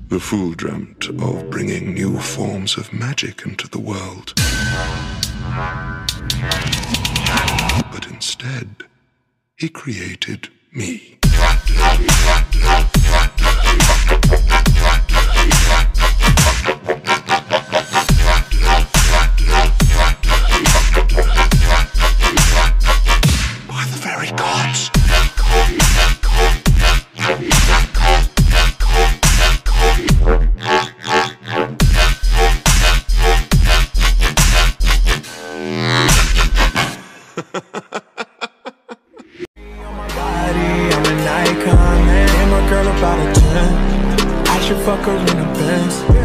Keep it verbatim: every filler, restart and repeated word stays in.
The fool dreamt of bringing new forms of magic into the world. But instead, he created me. By the very gods. I'm an icon, man. I'm a girl about a ten. I should fuck her in a Benz.